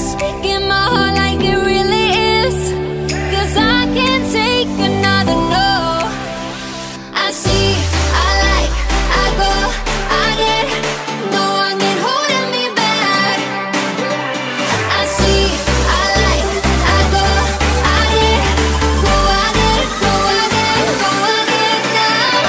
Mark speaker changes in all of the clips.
Speaker 1: Speaking my heart like it really is, 'cause I can't take another no. I see, I like, I go, I get, no one can holding me back. I see, I like, I go, I get, go, I get, go, I get, go, I get now.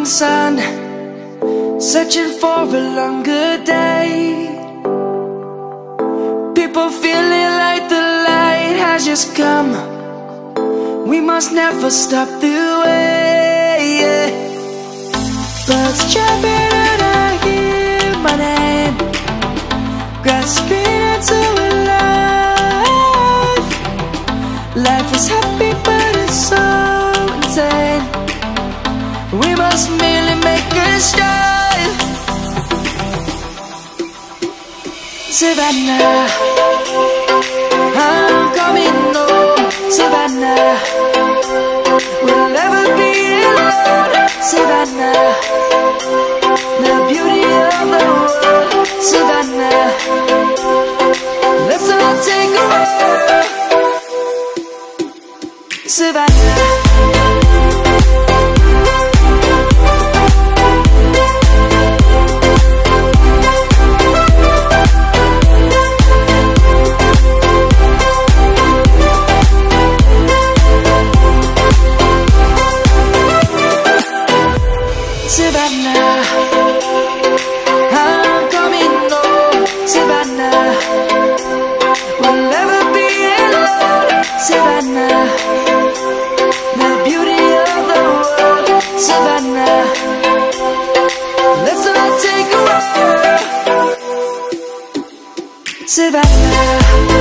Speaker 2: sun, searching for a longer day. People feeling like the light has just come. We must never stop the way, yeah. Birds jumping and I hear my name, grasping into a life. Life is happy but it's so insane. We must merely make a start. Savannah, I'm coming home. Savannah, we'll never be alone. Savannah, the beauty of the world. Savannah, let's all take a walk. Savannah. Savannah, I'm coming home. Savannah, we'll never be alone. Savannah, the beauty of the world. Savannah, let's all take a walk. Savannah.